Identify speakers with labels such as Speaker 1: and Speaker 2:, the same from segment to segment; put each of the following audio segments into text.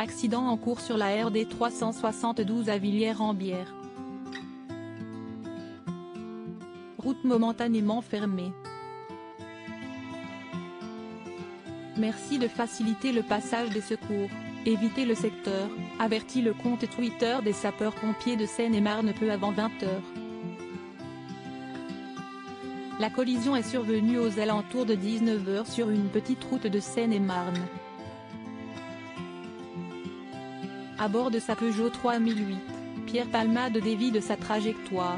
Speaker 1: Accident en cours sur la RD 372 à Villiers-en-Bière. Route momentanément fermée. Merci de faciliter le passage des secours. Évitez le secteur, avertit le compte Twitter des sapeurs-pompiers de Seine-et-Marne peu avant 20h. La collision est survenue aux alentours de 19h sur une petite route de Seine-et-Marne. À bord de sa Peugeot 3008, Pierre Palmade dévie de sa trajectoire.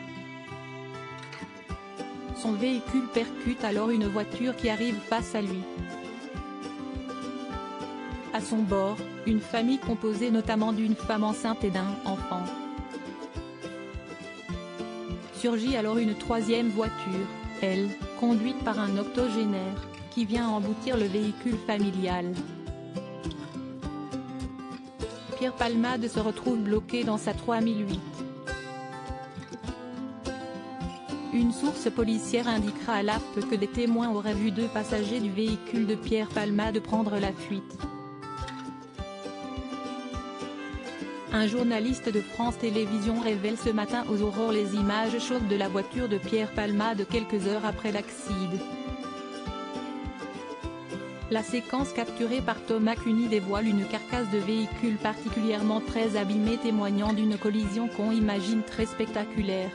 Speaker 1: Son véhicule percute alors une voiture qui arrive face à lui. À son bord, une famille composée notamment d'une femme enceinte et d'un enfant. Surgit alors une troisième voiture, elle, conduite par un octogénaire, qui vient emboutir le véhicule familial. Pierre Palmade se retrouve bloqué dans sa 3008. Une source policière indiquera à l'AFP que des témoins auraient vu deux passagers du véhicule de Pierre Palmade prendre la fuite. Un journaliste de France Télévisions révèle ce matin aux aurores les images chaudes de la voiture de Pierre Palmade quelques heures après l'accident. La séquence capturée par Thomas Cuny dévoile une carcasse de véhicule particulièrement très abîmée témoignant d'une collision qu'on imagine très spectaculaire.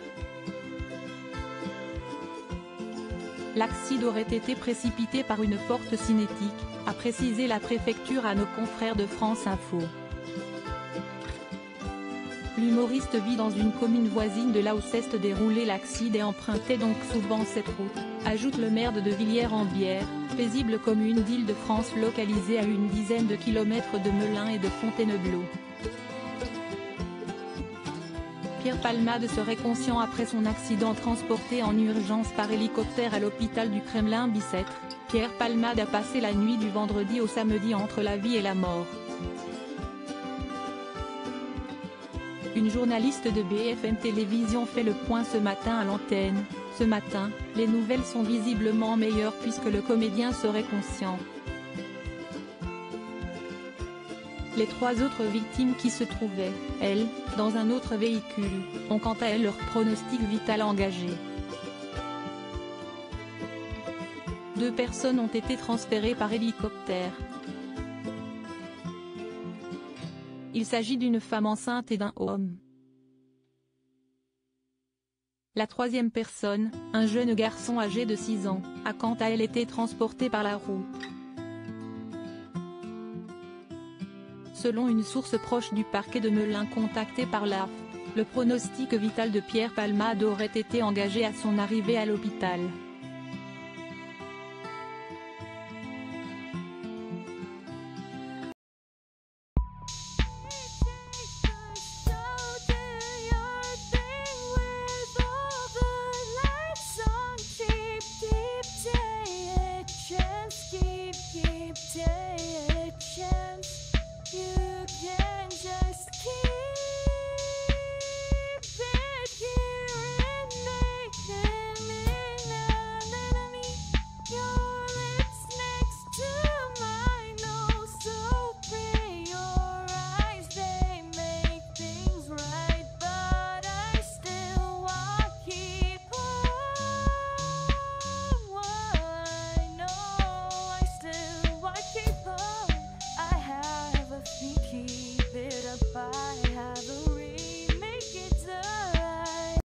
Speaker 1: L'accident aurait été précipité par une forte cinétique, a précisé la préfecture à nos confrères de France Info. L'humoriste vit dans une commune voisine de là où s'est déroulé l'accident et empruntait donc souvent cette route, ajoute le maire de Villiers-en-Bière, paisible commune d'Île-de-France localisée à une dizaine de kilomètres de Melun et de Fontainebleau. Pierre Palmade serait conscient après son accident transporté en urgence par hélicoptère à l'hôpital du Kremlin-Bicêtre. Pierre Palmade a passé la nuit du vendredi au samedi entre la vie et la mort. Une journaliste de BFM Télévisions fait le point ce matin à l'antenne. Ce matin, les nouvelles sont visiblement meilleures puisque le comédien serait conscient. Les trois autres victimes qui se trouvaient, elles, dans un autre véhicule, ont quant à elles leur pronostic vital engagé. 2 personnes ont été transférées par hélicoptère. Il s'agit d'une femme enceinte et d'un homme. La troisième personne, un jeune garçon âgé de 6 ans, a quant à elle été transporté par la route. Selon une source proche du parquet de Melun contactée par l'AFP, le pronostic vital de Pierre Palmade aurait été engagé à son arrivée à l'hôpital.